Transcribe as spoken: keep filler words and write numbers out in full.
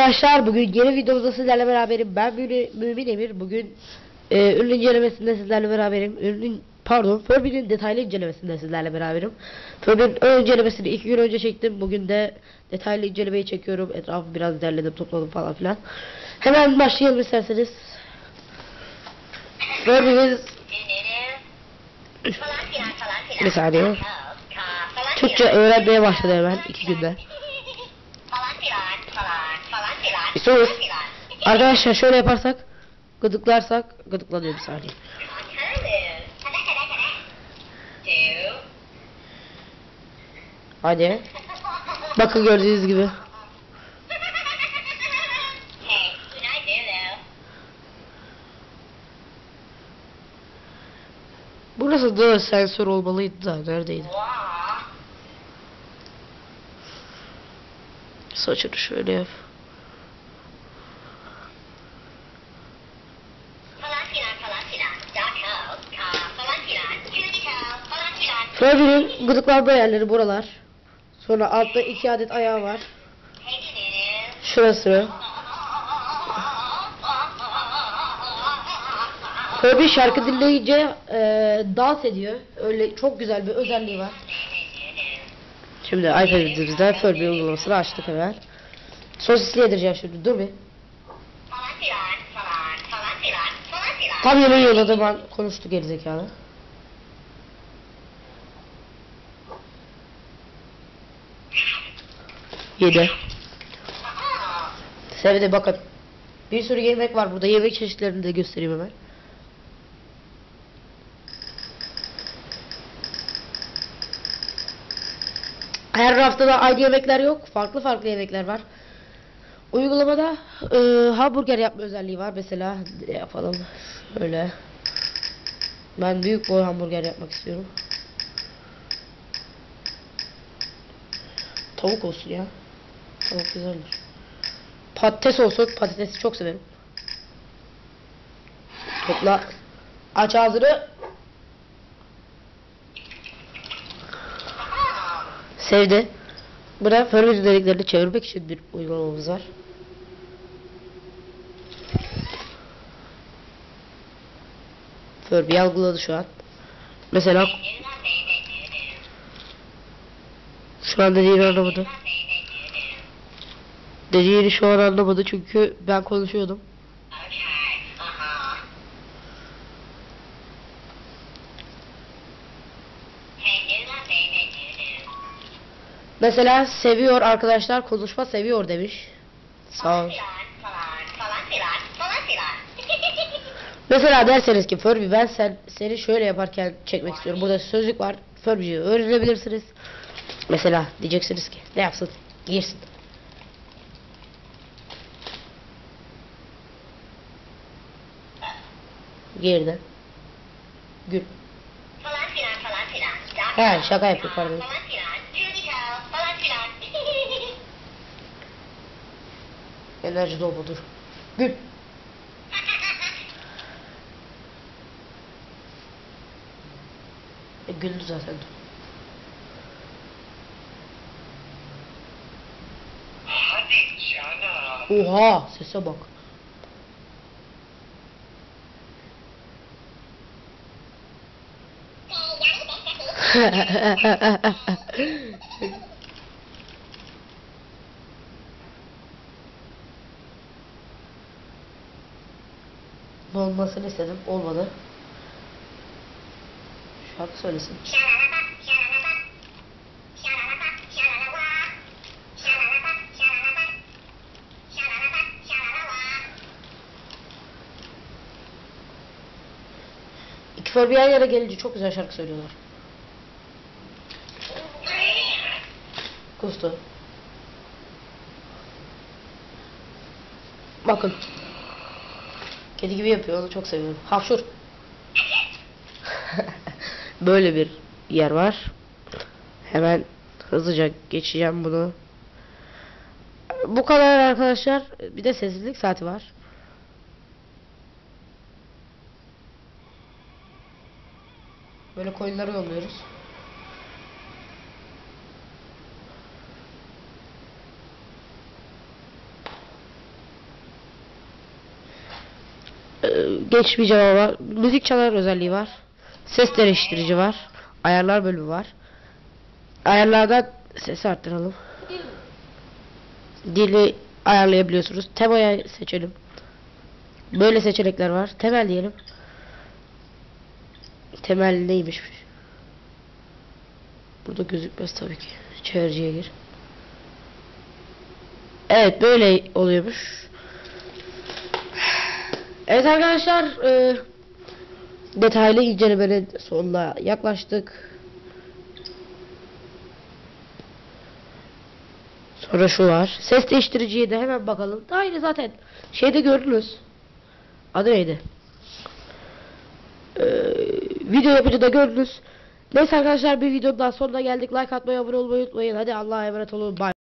Arkadaşlar bugün yeni videomuzda sizlerle beraberim. Ben Mümin, Mümin Emir. Bugün e, ürün incelemesinde sizlerle beraberim. Ürünün pardon Furby'nin detaylı incelemesinde sizlerle beraberim. Furby'nin ön incelemesini iki gün önce çektim. Bugün de detaylı incelemeyi çekiyorum. Etrafı biraz derledim, topladım falan filan. Hemen başlayalım isterseniz. Furby'nin bir saniye. Türkçe öğrenmeye başladı hemen iki günde. Bir soru. Arkadaşlar şöyle yaparsak, gıdıklarsak, gıdıklanıyor bir saniye. Hadi. Bakın gördüğünüz gibi. Burası da sensör olmalıydı da neredeydi? Saçını şöyle yap. Furby'nin gıdıklanma yerleri buralar. Sonra altta iki adet ayağı var. Şurası. Furby şarkı dinleyince e, dans ediyor. Öyle çok güzel bir özelliği var. Şimdi iPad'imizden Furby uygulamasını açtık hemen. Sosisli yedireceğim şimdi. Dur bir. Tam yemeği yolladı, ben konuştu gerizekalı. Yedi. Sevdi, bakın. Bir sürü yemek var burada. Yemek çeşitlerini de göstereyim hemen. Her haftada aynı yemekler yok. Farklı farklı yemekler var. Uygulamada e, hamburger yapma özelliği var. Mesela ne yapalım? Şöyle. Ben büyük boy hamburger yapmak istiyorum. Tavuk olsun ya. Tavuk güzeldir. Patates olsun. Patatesi çok severim. Topla. Aç ağzını. Sevdi. Buna Furby özelliklerini çevirmek için bir uygulamamız var. Furby algıladı şu an. Mesela şu an dediğini anlamadı. Dediğini şu an anlamadı çünkü ben konuşuyordum. Mesela seviyor arkadaşlar, konuşma seviyor demiş. Sağ ol. Mesela derseniz ki Furby ben sen seni şöyle yaparken çekmek istiyorum. Burada sözlük var. Furby'yi öğrenebilirsiniz. Mesela diyeceksiniz ki ne yapsın? Girsin. Girdi. Gül. He, şaka yapıyor pardon. Enerji dolma dur. Gül. E, güldü zaten. Oha, sese bak. Olmasını istedim, olmadı. Şarkı söylesin. İki Furby yan yana gelince çok güzel şarkı söylüyorlar. Kustu. Bakın. Kedi gibi yapıyor, onu çok seviyorum. Hapşur. Böyle bir yer var. Hemen hızlıca geçeceğim bunu. Bu kadar arkadaşlar. Bir de sessizlik saati var. Böyle coinleri yolluyoruz. Ee, geçmeyeceğim ama müzik çalar özelliği var. Ses değiştirici var. Ayarlar bölümü var. Ayarlardan sesi arttıralım. Dili ayarlayabiliyorsunuz. Temayı seçelim. Böyle seçenekler var. Temel diyelim. Temel neymiş? Burada gözükmez tabii ki. Çeviriciye gir. Evet, böyle oluyormuş. Evet arkadaşlar, e, detaylı incelemenin sonuna yaklaştık. Sonra şu var. Ses değiştiriciye de hemen bakalım. Daha yine zaten şeyde gördünüz. Adı neydi? Ee, video yapıcı da gördünüz. Neyse arkadaşlar, bir videonun daha sonuna geldik. Like atmayı, abone olmayı unutmayın. Hadi Allah'a emanet olun. Bye.